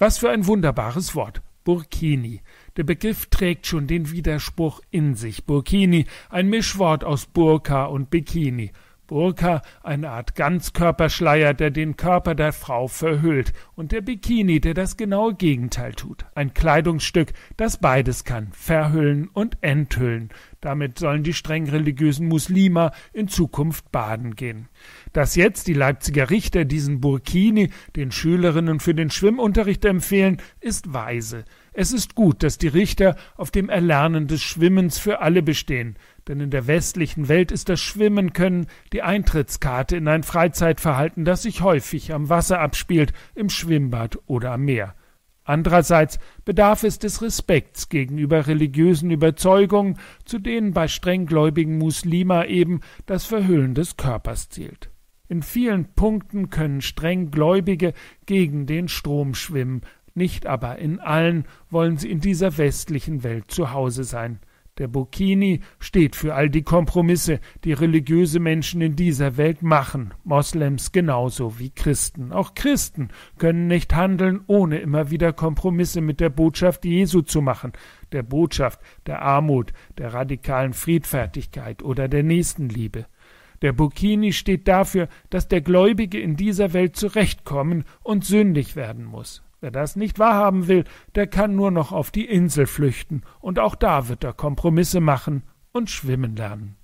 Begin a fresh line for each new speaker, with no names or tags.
Was für ein wunderbares Wort. Burkini. Der Begriff trägt schon den Widerspruch in sich. Burkini, ein Mischwort aus Burka und Bikini. Burka, eine Art Ganzkörperschleier, der den Körper der Frau verhüllt, und der Bikini, der das genaue Gegenteil tut. Ein Kleidungsstück, das beides kann, verhüllen und enthüllen. Damit sollen die streng religiösen Muslime in Zukunft baden gehen. Dass jetzt die Leipziger Richter diesen Burkini den Schülerinnen für den Schwimmunterricht empfehlen, ist weise. Es ist gut, dass die Richter auf dem Erlernen des Schwimmens für alle bestehen, denn in der westlichen Welt ist das Schwimmen können die Eintrittskarte in ein Freizeitverhalten, das sich häufig am Wasser abspielt, im Schwimmbad oder am Meer. Andererseits bedarf es des Respekts gegenüber religiösen Überzeugungen, zu denen bei strenggläubigen Muslima eben das Verhüllen des Körpers zählt. In vielen Punkten können Strenggläubige gegen den Strom schwimmen, nicht aber in allen wollen sie in dieser westlichen Welt zu Hause sein. Der Burkini steht für all die Kompromisse, die religiöse Menschen in dieser Welt machen, Moslems genauso wie Christen. Auch Christen können nicht handeln, ohne immer wieder Kompromisse mit der Botschaft Jesu zu machen, der Botschaft der Armut, der radikalen Friedfertigkeit oder der Nächstenliebe. Der Burkini steht dafür, dass der Gläubige in dieser Welt zurechtkommen und sündig werden muss. Wer das nicht wahrhaben will, der kann nur noch auf die Insel flüchten, und auch da wird er Kompromisse machen und schwimmen lernen.